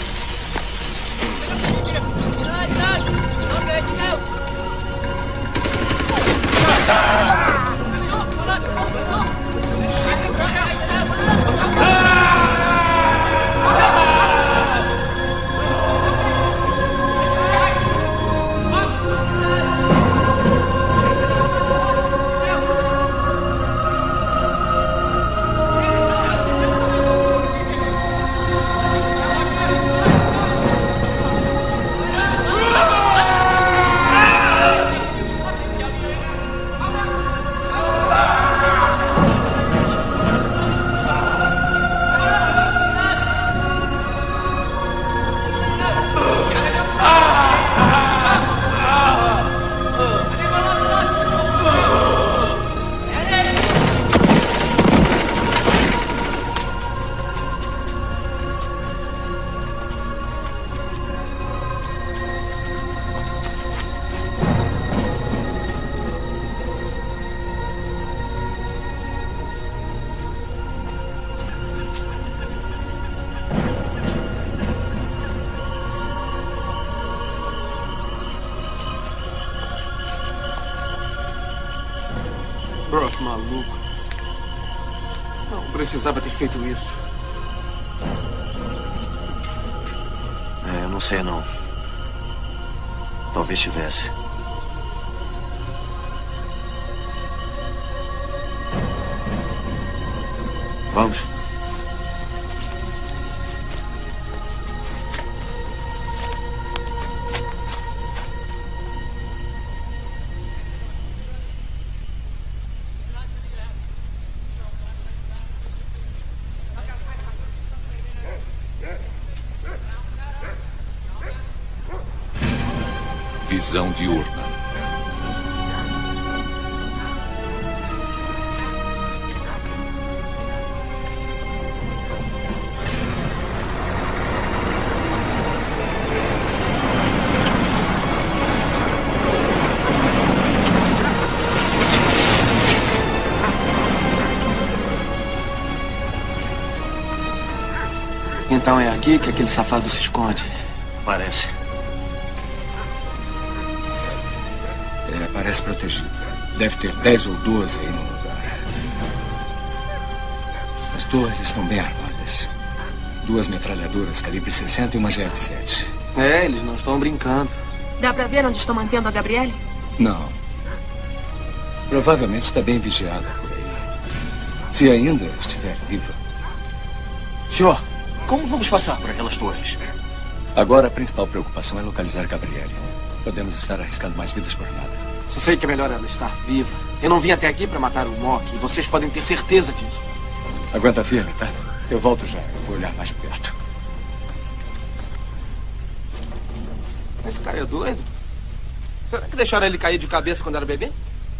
Prof, maluco. Não precisava ter feito isso. É, eu não sei não. Talvez tivesse. Vamos. Visão diurna. Então é aqui que aquele safado se esconde. Parece. É, parece protegido. Deve ter dez ou doze aí no lugar. As torres estão bem armadas. Duas metralhadoras calibre sessenta e uma G L sete. É, eles não estão brincando. Dá pra ver onde estão mantendo a Gabriele? Não. Provavelmente está bem vigiada por aí. Se ainda estiver viva. Senhor, como vamos passar por aquelas torres? Agora a principal preocupação é localizar Gabriele. Podemos estar arriscando mais vidas por nada. Só sei que é melhor ela estar viva. Eu não vim até aqui para matar o Mock e vocês podem ter certeza disso. Aguenta firme, tá? Eu volto já. Eu vou olhar mais de perto. Esse cara é doido? Será que deixaram ele cair de cabeça quando era bebê?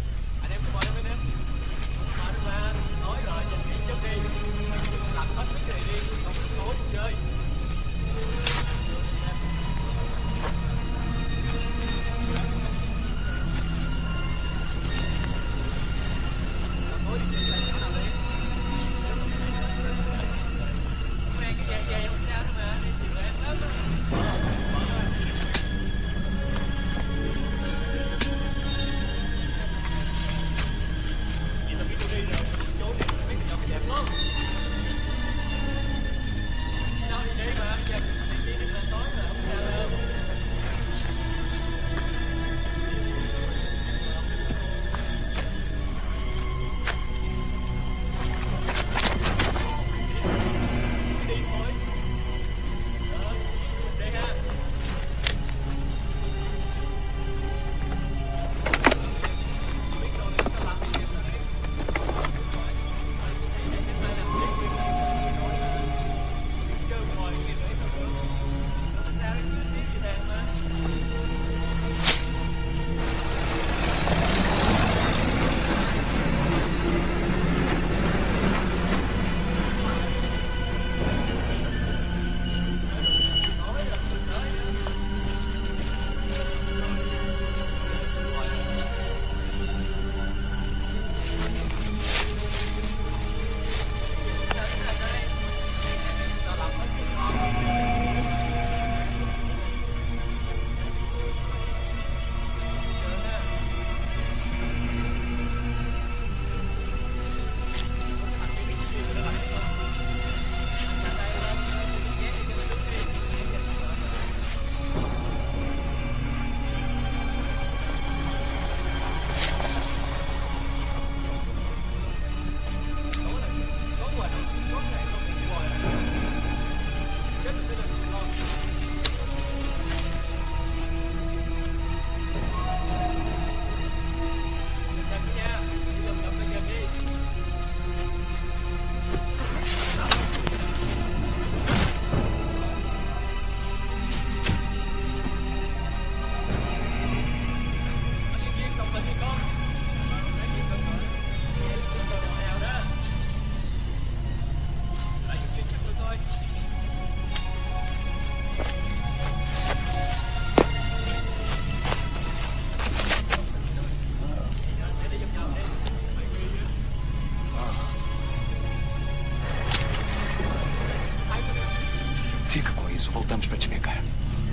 Fica com isso, voltamos para te pegar.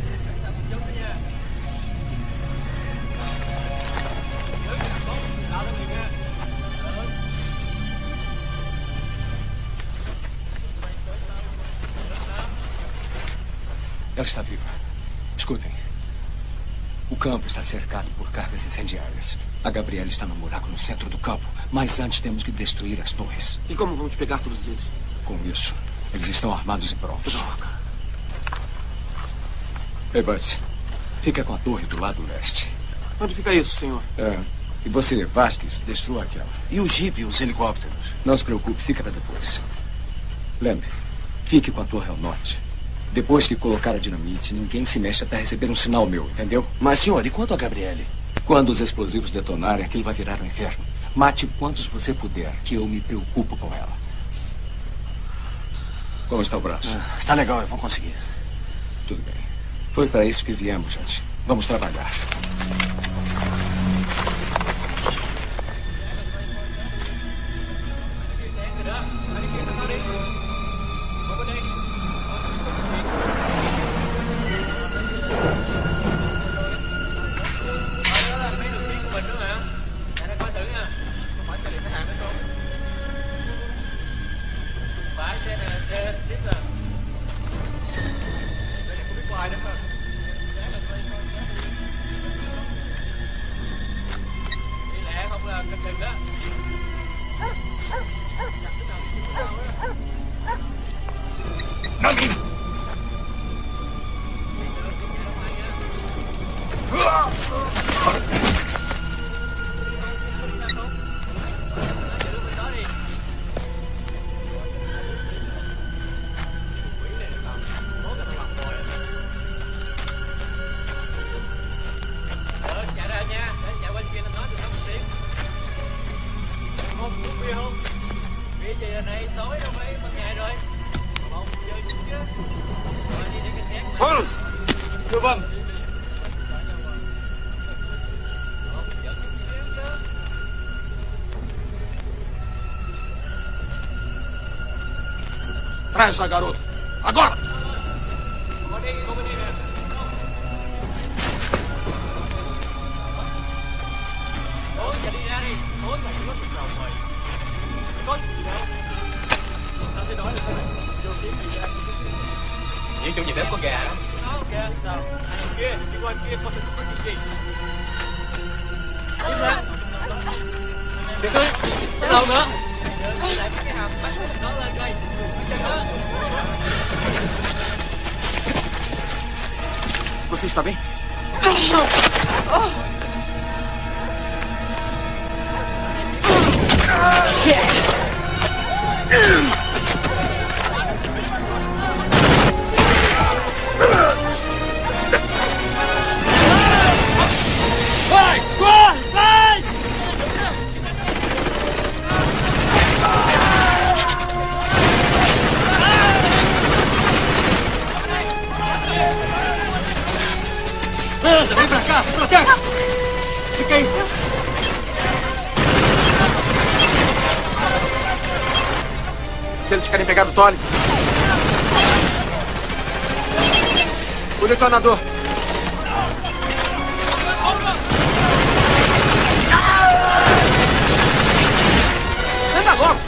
Ela está viva. Escutem. O campo está cercado por cargas incendiárias. A Gabriele está num buraco no centro do campo. Mas antes temos que destruir as torres. E como vamos pegar todos eles? Com isso, eles estão armados e prontos. Droga. Ei, Butts, fica com a torre do lado leste. Onde fica isso, senhor? É. E você, Vasquez, destrua aquela. E o jipe e os helicópteros? Não se preocupe, fica para depois. Lembre, fique com a torre ao norte. Depois que colocar a dinamite, ninguém se mexe até receber um sinal meu, entendeu? Mas, senhor, e quanto a Gabriele? Quando os explosivos detonarem, aquilo vai virar um inferno. Mate quantos você puder, que eu me preocupo com ela. Como está o braço? Ah, está legal, eu vou conseguir. Tudo bem. Foi para isso que viemos, gente. Vamos trabalhar. Então vamos. Traz essa garota. Agora! Nhưng chủ nhiệm bếp có gà đó. Không, kìa, sao? Anh kia, đi qua kia, có thể có cái gì? Im lặng. Đừng cưới. Tiếp đầu nữa. Lại cái hàm bắn nó lên đây. Chân nữa. Você está bem? Vai! Corre! Vai! Anda, vem pra cá, se protege! Fica aí! Eles querem pegar o Tolly. O detonador. Anda logo!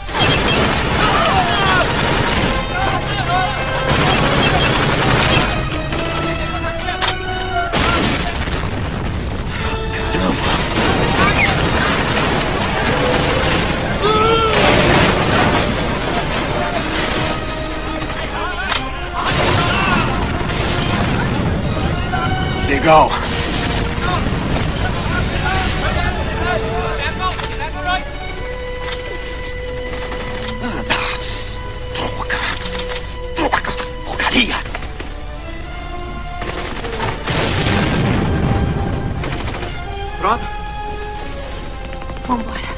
Legal. Droga! Droga! Porcaria! Pronto? Vambora.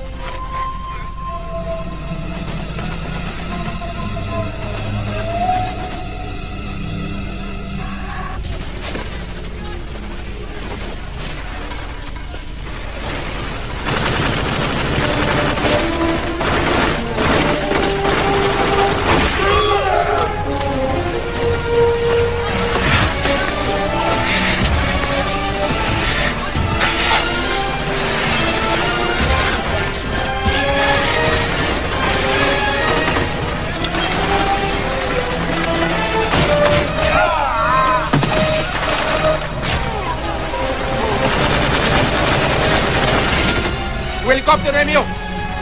O helicóptero é meu!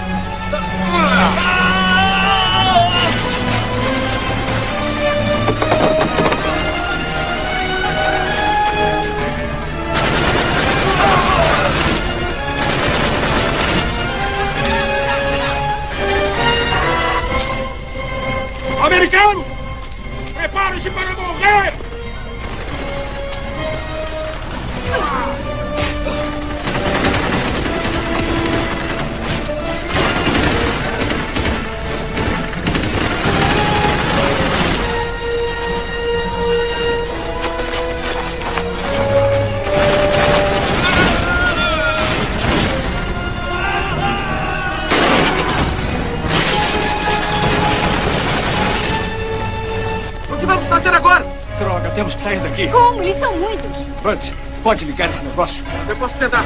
Americanos! Preparem-se para morrer! O que vamos fazer agora? Droga, temos que sair daqui. Como? Eles são muitos. Antes, pode ligar esse negócio? Eu posso tentar.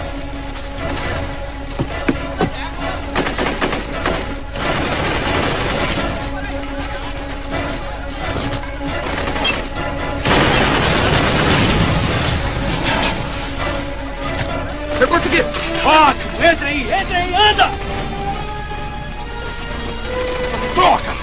Eu consegui! Ótimo! Entra aí! Entra aí! Anda! Droga!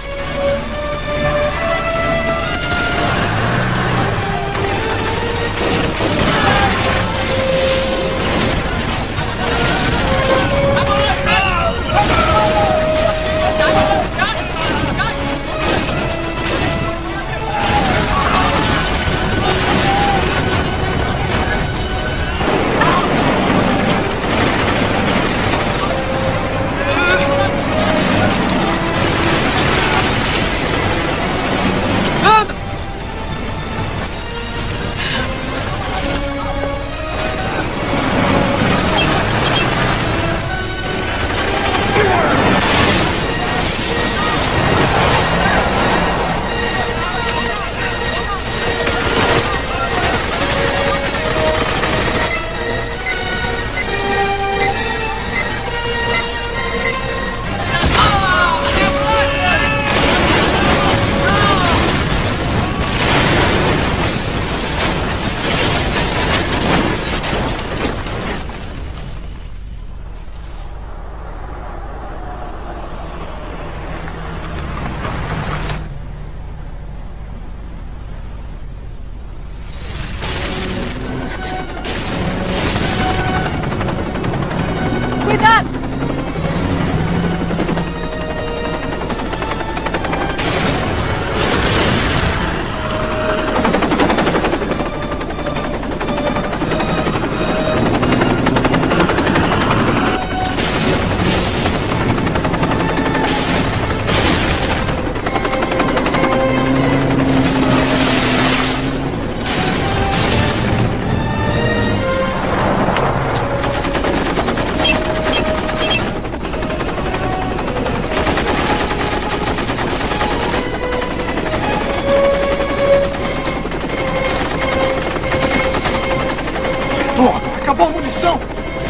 posição!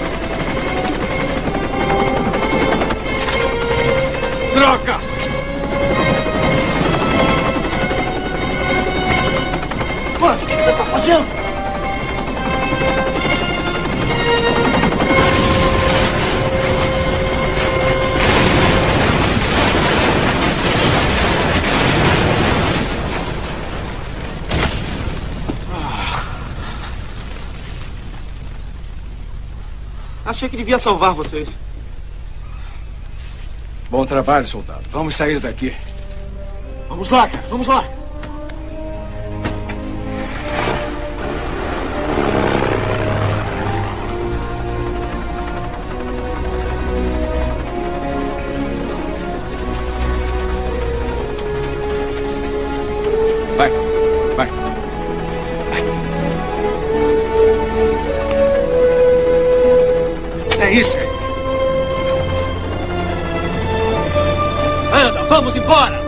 Troca! Mas o que você está fazendo? Achei que devia salvar vocês. Bom trabalho, soldado. Vamos sair daqui. Vamos lá, cara. Vamos lá. Vai. Vai. É isso aí. Anda, vamos embora!